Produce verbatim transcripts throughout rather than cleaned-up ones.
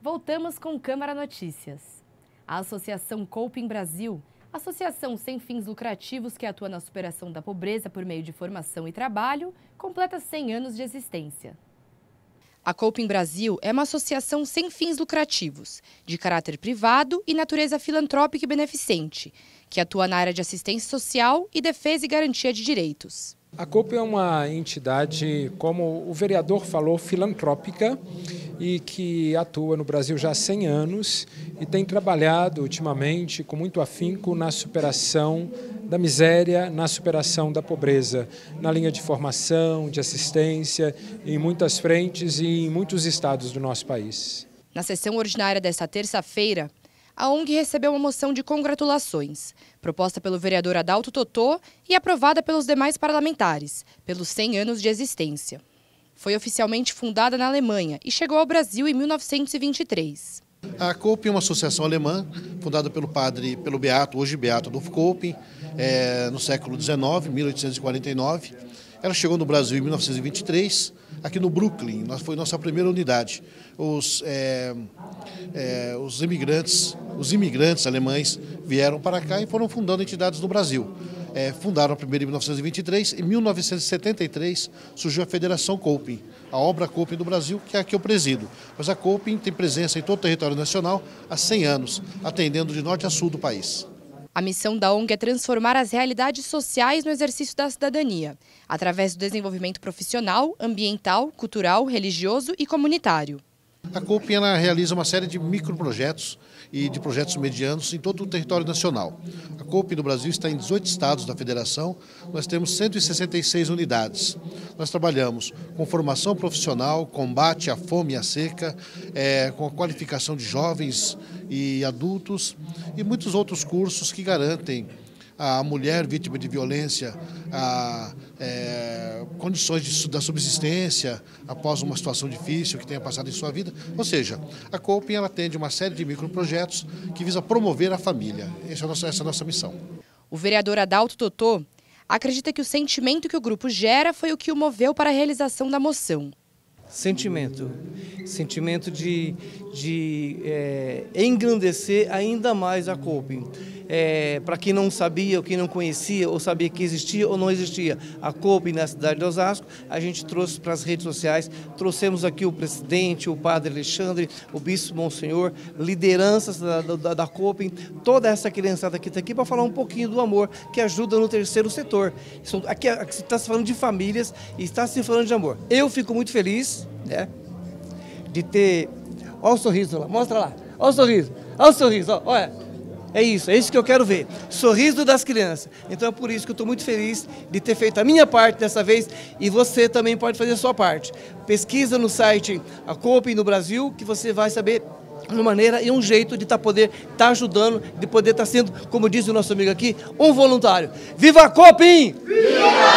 Voltamos com Câmara Notícias. A Associação Coping Brasil, associação sem fins lucrativos que atua na superação da pobreza por meio de formação e trabalho, completa cem anos de existência. A Coping Brasil é uma associação sem fins lucrativos, de caráter privado e natureza filantrópica e beneficente, que atua na área de assistência social e defesa e garantia de direitos. A Coping é uma entidade, como o vereador falou, filantrópica e que atua no Brasil já há cem anos e tem trabalhado ultimamente com muito afinco na superação da miséria, na superação da pobreza, na linha de formação, de assistência, em muitas frentes e em muitos estados do nosso país. Na sessão ordinária desta terça-feira, a ONG recebeu uma moção de congratulações, proposta pelo vereador Adalto Totô e aprovada pelos demais parlamentares, pelos cem anos de existência. Foi oficialmente fundada na Alemanha e chegou ao Brasil em mil novecentos e vinte e três. A Coping é uma associação alemã, fundada pelo padre, pelo Beato, hoje Beato Adolf Coping, é, no século dezenove, mil oitocentos e quarenta e nove. Ela chegou no Brasil em mil novecentos e vinte e três, aqui no Brooklyn, foi nossa primeira unidade. Os, é, é, os, imigrantes, os imigrantes alemães vieram para cá e foram fundando entidades no Brasil. É, fundaram a primeira em mil novecentos e vinte e três, em mil novecentos e setenta e três surgiu a Federação Coping, a obra Coping do Brasil, que é a que eu presido. Mas a Coping tem presença em todo o território nacional há cem anos, atendendo de norte a sul do país. A missão da ONG é transformar as realidades sociais no exercício da cidadania, através do desenvolvimento profissional, ambiental, cultural, religioso e comunitário. A Coping ela realiza uma série de microprojetos e de projetos medianos em todo o território nacional. A Coping no Brasil está em dezoito estados da federação, nós temos cento e sessenta e seis unidades. Nós trabalhamos com formação profissional, combate à fome e à seca, é, com a qualificação de jovens e adultos e muitos outros cursos que garantem a mulher vítima de violência, a, é, condições de, da subsistência após uma situação difícil que tenha passado em sua vida. Ou seja, a Coping ela atende uma série de microprojetos que visa promover a família. Essa é a nossa, essa é a nossa missão. O vereador Adalto Totô acredita que o sentimento que o grupo gera foi o que o moveu para a realização da moção. Sentimento, sentimento de, de é, engrandecer ainda mais a Coping. É, para quem não sabia, ou quem não conhecia, ou sabia que existia ou não existia a Coping na cidade de Osasco, a gente trouxe para as redes sociais, trouxemos aqui o presidente, o padre Alexandre, o bispo Monsenhor, lideranças da, da, da Coping, toda essa criançada que está aqui para falar um pouquinho do amor que ajuda no terceiro setor. Aqui está se falando de famílias e está se falando de amor. Eu fico muito feliz, né, de ter... Olha o sorriso lá, mostra lá, olha o sorriso, olha o sorriso, ó, olha. É isso, é isso que eu quero ver, sorriso das crianças. Então é por isso que eu estou muito feliz de ter feito a minha parte dessa vez e você também pode fazer a sua parte. Pesquisa no site a Coping no Brasil que você vai saber uma maneira e um jeito de tá poder estar tá ajudando, de poder estar tá sendo, como diz o nosso amigo aqui, um voluntário. Viva a Coping! Viva!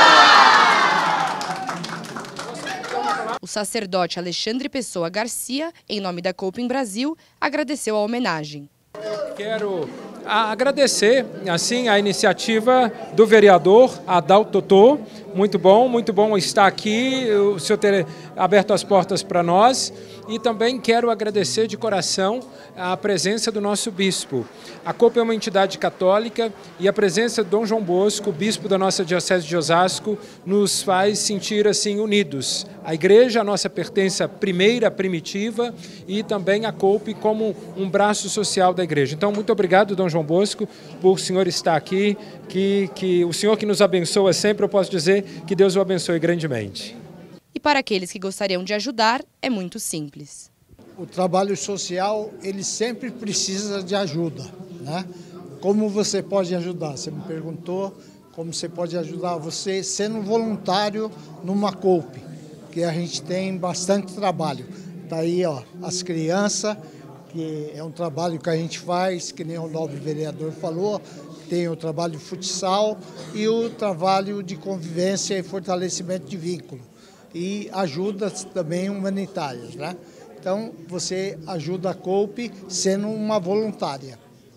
O sacerdote Alexandre Pessoa Garcia, em nome da Coping Brasil, agradeceu a homenagem. Quero agradecer assim, a iniciativa do vereador Adalto Totô. Muito bom, muito bom estar aqui, o senhor ter aberto as portas para nós. E também quero agradecer de coração a presença do nosso bispo. A Coping é uma entidade católica e a presença de Dom João Bosco, bispo da nossa diocese de Osasco, nos faz sentir assim unidos. A igreja, a nossa pertença primeira, primitiva, e também a Coping como um braço social da igreja. Então, muito obrigado, Dom João Bosco, por o senhor estar aqui, que, que o senhor que nos abençoa sempre, eu posso dizer que Deus o abençoe grandemente. E para aqueles que gostariam de ajudar, é muito simples. O trabalho social, ele sempre precisa de ajuda, né? Como você pode ajudar? Você me perguntou como você pode ajudar você sendo voluntário numa Coping, que a gente tem bastante trabalho. Tá aí, ó, as crianças, que é um trabalho que a gente faz, que nem o nobre vereador falou, tem o trabalho de futsal e o trabalho de convivência e fortalecimento de vínculo. E ajudas também humanitárias, né? Então, você ajuda a Coping sendo uma voluntária.